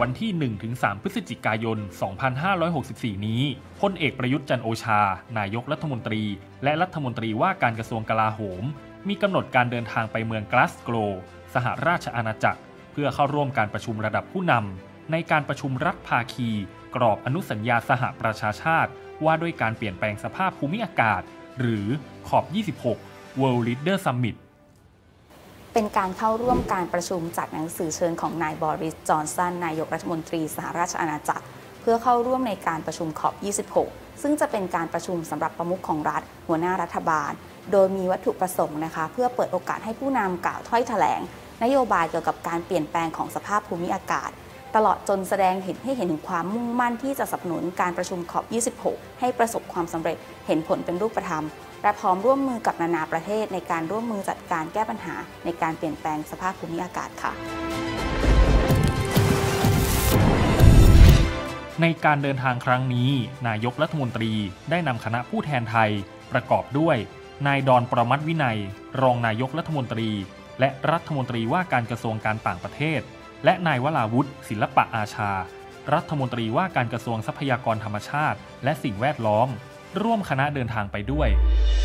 วันที่ 1-3 พฤศจิกายน 2564 นี้พลเอกประยุทธ์จันทร์โอชานายกรัฐมนตรีและรัฐมนตรีว่าการกระทรวงกลาโหมมีกำหนดการเดินทางไปเมืองกลาสโกวสหราชอาณาจักรเพื่อเข้าร่วมการประชุมระดับผู้นำในการประชุมรัฐภาคีกรอบอนุสัญญาสหประชาชาติว่าด้วยการเปลี่ยนแปลงสภาพภูมิอากาศหรือขอบ 26 World Leader Summit เป็นการเข้าร่วมการประชุมจากหนังสือเชิญของนายบอริส จอนสันนายกรัฐมนตรีสหราชอาณาจักรเพื่อเข้าร่วมในการประชุมขอบ 26 ซึ่งจะเป็นการประชุมสำหรับประมุขของรัฐหัวหน้ารัฐบาลโดยมีวัตถุประสงค์นะคะเพื่อเปิดโอกาสให้ผู้นำกล่าวถ้อยแถลงนโยบายเกี่ยวกับการเปลี่ยนแปลงของสภาพภูมิอากาศตลอดจนแสดงให้เห็นถึงความมุ่งมั่นที่จะสนับสนุนการประชุมขอบ 26 ให้ประสบความสำเร็จเห็นผลเป็นรูปธรรมและพร้อมร่วมมือกับนานาประเทศในการร่วมมือจัดการแก้ปัญหาในการเปลี่ยนแปลงสภาพภูมิอากาศค่ะในการเดินทางครั้งนี้นายกรัฐมนตรีได้นำคณะผู้แทนไทยประกอบด้วยนายดอนประมัติวินัยรองนายกรัฐมนตรีและรัฐมนตรีว่าการกระทรวงการต่างประเทศและนายวราวุฒิศิลปะอาชารัฐมนตรีว่าการกระทรวงทรัพยากรธรรมชาติและสิ่งแวดล้อมร่วมคณะเดินทางไปด้วย